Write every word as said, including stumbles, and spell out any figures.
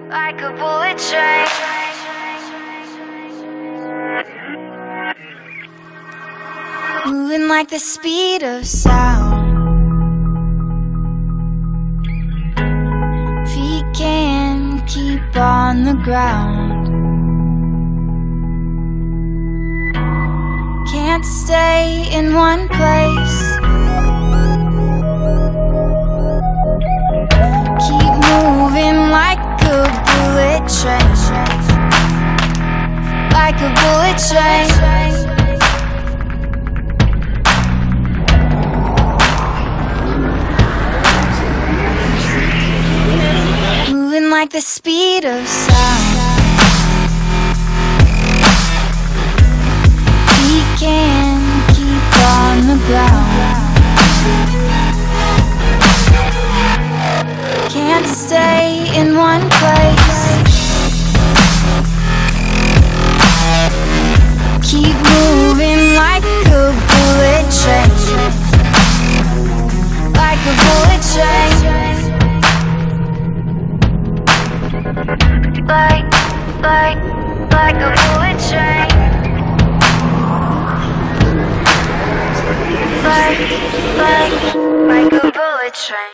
like a bullet train. Moving like the speed of sound. Feet can't keep on the ground. Can't stay in one place. Keep moving like a bullet train. Like a bullet train. Moving like the speed of sound. We can't keep on the ground. Can't stay in one place. Keep moving like a bullet train. Like a bullet train. Like, like, like a bullet train. Like, like, like a bullet train.